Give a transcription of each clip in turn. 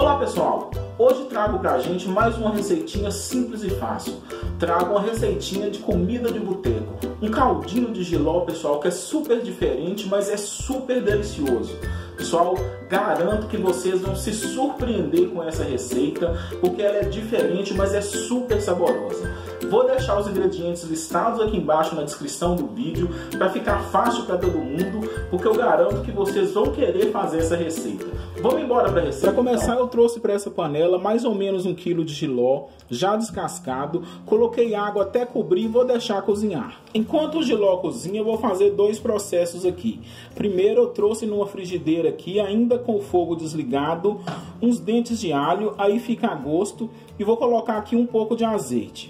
Olá pessoal, hoje trago pra gente mais uma receitinha simples e fácil. Trago uma receitinha de comida de boteco, um caldinho de jiló, pessoal, que é super diferente, mas é super delicioso. Pessoal, garanto que vocês vão se surpreender com essa receita, porque ela é diferente, mas é super saborosa. Vou deixar os ingredientes listados aqui embaixo na descrição do vídeo, para ficar fácil para todo mundo, porque eu garanto que vocês vão querer fazer essa receita. Vamos embora para a receita. Para começar, então, eu trouxe para essa panela mais ou menos 1 kg de jiló, já descascado. Coloquei água até cobrir e vou deixar cozinhar. Enquanto o jiló cozinha, eu vou fazer dois processos aqui. Primeiro, eu trouxe numa frigideira aqui, ainda com o fogo desligado, uns dentes de alho, aí fica a gosto, e vou colocar aqui um pouco de azeite.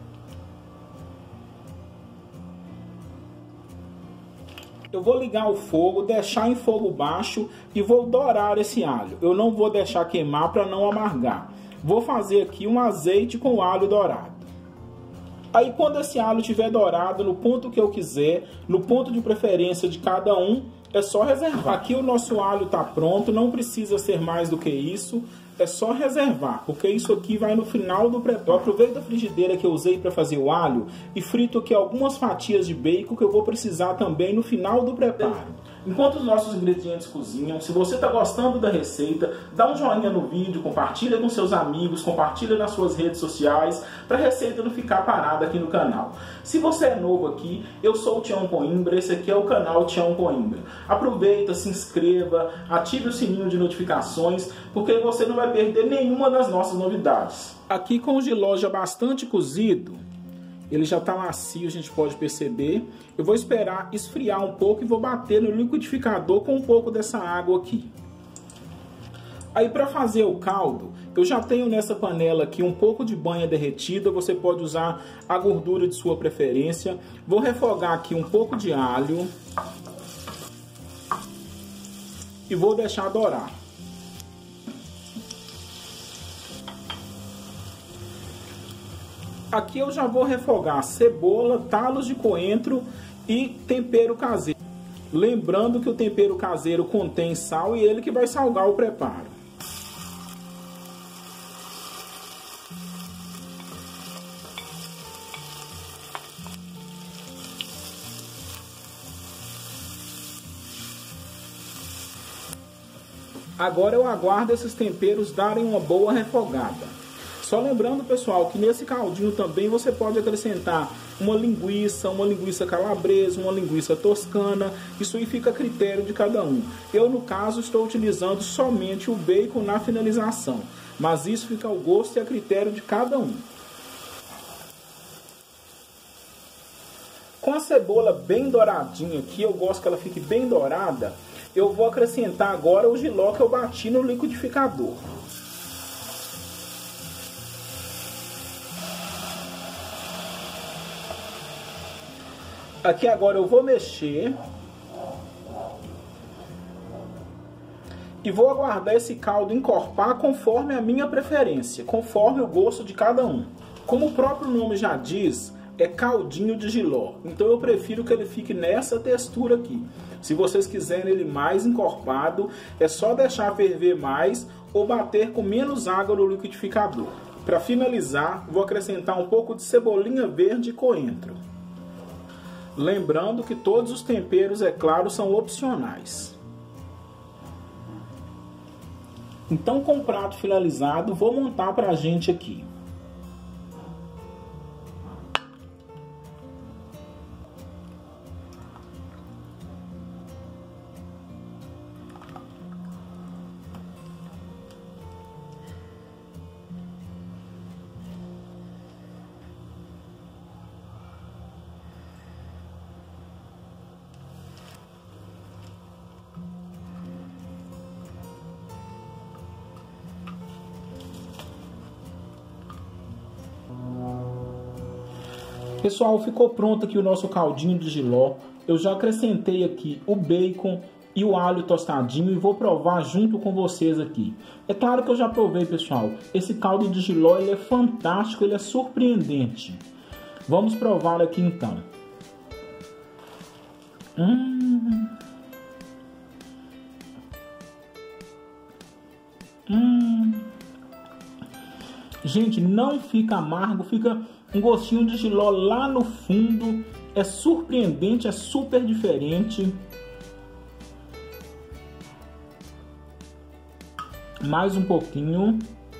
Eu vou ligar o fogo, deixar em fogo baixo e vou dourar esse alho. Eu não vou deixar queimar para não amargar. Vou fazer aqui um azeite com alho dourado. Aí quando esse alho estiver dourado, no ponto que eu quiser, no ponto de preferência de cada um, é só reservar. Aqui o nosso alho está pronto, não precisa ser mais do que isso. É só reservar, porque isso aqui vai no final do preparo. Eu aproveito a frigideira que eu usei para fazer o alho e frito aqui algumas fatias de bacon que eu vou precisar também no final do preparo. Enquanto os nossos ingredientes cozinham, se você está gostando da receita, dá um joinha no vídeo, compartilha com seus amigos, compartilha nas suas redes sociais, para a receita não ficar parada aqui no canal. Se você é novo aqui, eu sou o Tião Coimbra, esse aqui é o canal Tião Coimbra. Aproveita, se inscreva, ative o sininho de notificações, porque você não vai perder nenhuma das nossas novidades. Aqui com o jiló já bastante cozido, ele já está macio, a gente pode perceber. Eu vou esperar esfriar um pouco e vou bater no liquidificador com um pouco dessa água aqui. Aí para fazer o caldo, eu já tenho nessa panela aqui um pouco de banha derretida. Você pode usar a gordura de sua preferência. Vou refogar aqui um pouco de alho. E vou deixar dourar. Aqui eu já vou refogar cebola, talos de coentro e tempero caseiro. Lembrando que o tempero caseiro contém sal e ele que vai salgar o preparo. Agora eu aguardo esses temperos darem uma boa refogada. Só lembrando, pessoal, que nesse caldinho também você pode acrescentar uma linguiça calabresa, uma linguiça toscana. Isso aí fica a critério de cada um. Eu, no caso, estou utilizando somente o bacon na finalização. Mas isso fica ao gosto e a critério de cada um. Com a cebola bem douradinha aqui, eu gosto que ela fique bem dourada, eu vou acrescentar agora o jiló que eu bati no liquidificador. Aqui agora eu vou mexer e vou aguardar esse caldo encorpar conforme a minha preferência, conforme o gosto de cada um. Como o próprio nome já diz, é caldinho de jiló, então eu prefiro que ele fique nessa textura aqui. Se vocês quiserem ele mais encorpado, é só deixar ferver mais ou bater com menos água no liquidificador. Para finalizar, vou acrescentar um pouco de cebolinha verde e coentro. Lembrando que todos os temperos, é claro, são opcionais. Então, com o prato finalizado, vou montar pra gente aqui. Pessoal, ficou pronto aqui o nosso caldinho de jiló. Eu já acrescentei aqui o bacon e o alho tostadinho e vou provar junto com vocês aqui. É claro que eu já provei, pessoal. Esse caldo de jiló ele é fantástico, ele é surpreendente. Vamos provar aqui então. Gente, não fica amargo, fica um gostinho de jiló lá no fundo. É surpreendente, é super diferente. Mais um pouquinho.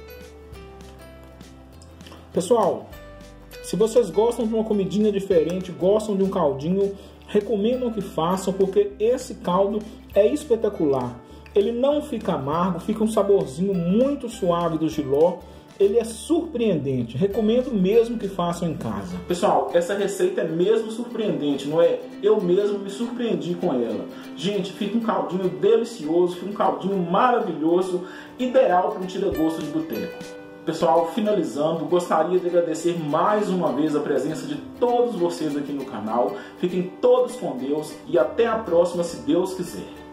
Pessoal, se vocês gostam de uma comidinha diferente, gostam de um caldinho, recomendo que façam, porque esse caldo é espetacular. Ele não fica amargo, fica um saborzinho muito suave do jiló. Ele é surpreendente, recomendo mesmo que façam em casa. Pessoal, essa receita é mesmo surpreendente, não é? Eu mesmo me surpreendi com ela. Gente, fica um caldinho delicioso, fica um caldinho maravilhoso, ideal para um tira-gosto de boteco. Pessoal, finalizando, gostaria de agradecer mais uma vez a presença de todos vocês aqui no canal. Fiquem todos com Deus e até a próxima, se Deus quiser.